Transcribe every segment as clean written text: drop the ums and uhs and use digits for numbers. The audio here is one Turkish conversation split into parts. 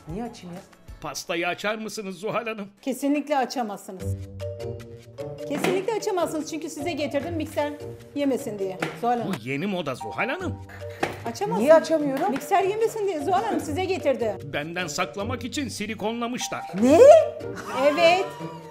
Niye açayım ya? Pastayı açar mısınız Zuhal Hanım? Kesinlikle açamazsınız. Kesinlikle açamazsınız çünkü size getirdim mikser yemesin diye. Zuhal Bu Hanım. yeni moda Zuhal Hanım. Açamazsınız. Niye açamıyorum? Mikser yemesin diye Zuhal Hanım size getirdi. Benden saklamak için silikonlamışlar. Ne? Evet.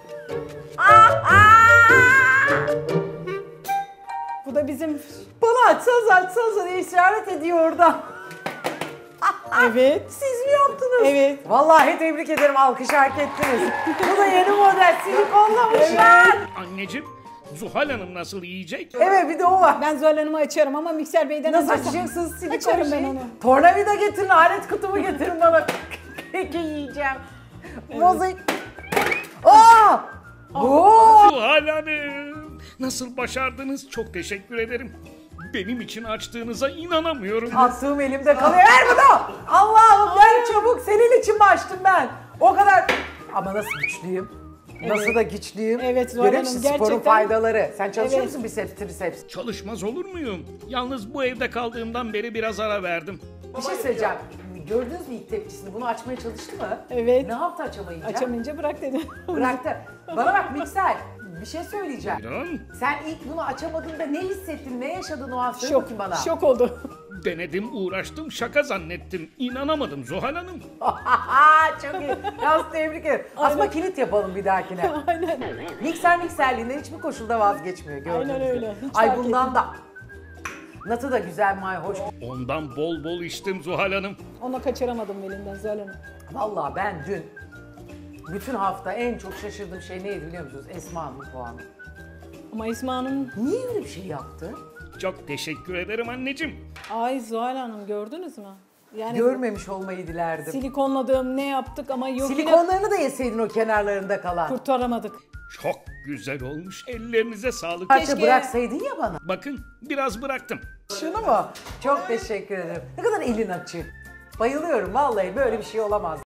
Bu da bizim... Bana açsanız diye işaret ediyor orada. Evet. Siz mi yaptınız? Evet. Vallahi tebrik ederim, alkış hak ettiniz. Bu da yeni model, silikonlamışlar. Anneciğim, Zuhal Hanım nasıl yiyecek? Evet, bir de o var. Ben Zuhal Hanım'ı açarım ama mikser beyden Nasıl açarsam- açacaksınız silikon Açarım ben şeyi? onu. Tornavida getirin, alet kutumu getirin bana. Keki yiyeceğim. Mozaik. Aa! Oo! Zuhal Hanım, nasıl başardınız? Çok teşekkür ederim. Benim için açtığınıza inanamıyorum. Attığım elimde kalıyor. Ver bunu! Allah'ım ver çabuk. Senin için mi açtım ben? O kadar... Ama nasıl güçlüyüm? Nasıl da güçlüyüm? Evet, Zuhal Görüyor Hanım, musun sporun gerçekten. faydaları? Sen çalışıyor Evet. musun biceps, triceps? Çalışmaz olur muyum? Yalnız bu evde kaldığımdan beri biraz ara verdim. Bir şey söyleyeceğim. Gördünüz mü ilk tepkisini? Bunu açmaya çalıştı mı? Evet. Ne yaptı açamayınca? Açamayınca bırak dedi. Bıraktı. Bana bak mikser. Bir şey söyleyeceğim. Buyurun. Sen ilk bunu açamadığında ne hissettin? Ne yaşadın o an? Söyle Şok, bakayım bana. şok oldu. Denedim, uğraştım, şaka zannettim. İnanamadım Zuhal Hanım. Çok iyi. Yalnız tebrik ederim. Aslında kilit yapalım bir dahakine. Aynen. Mikserliğinden hiçbir koşulda vazgeçmiyor. Gördüğünüz Aynen öyle. gibi. Hiç Ay fark bundan da. Natı da güzel, mayhoş. Ondan bol bol içtim Zuhal Hanım. Ona kaçıramadım elinden Zuhal Hanım. Vallahi ben dün bütün hafta en çok şaşırdığım şey neydi biliyor musunuz? Esma'nın puanı. Ama Esma Hanım... Niye öyle bir şey yaptı? Çok teşekkür ederim anneciğim. Ay Zuhal Hanım gördünüz mü? Yani Görmemiş olmayı dilerdim. silikonladığım ne yaptık ama yok yine Silikonlarını da yeseydin o kenarlarında kalan. kurtaramadık. Çok güzel olmuş. Ellerinize sağlık. Parça Keşke- bıraksaydın ya bana. Bakın, biraz bıraktım. Şunu mu? Çok teşekkür ederim. Ne kadar elin açık. Bayılıyorum vallahi, böyle bir şey olamaz.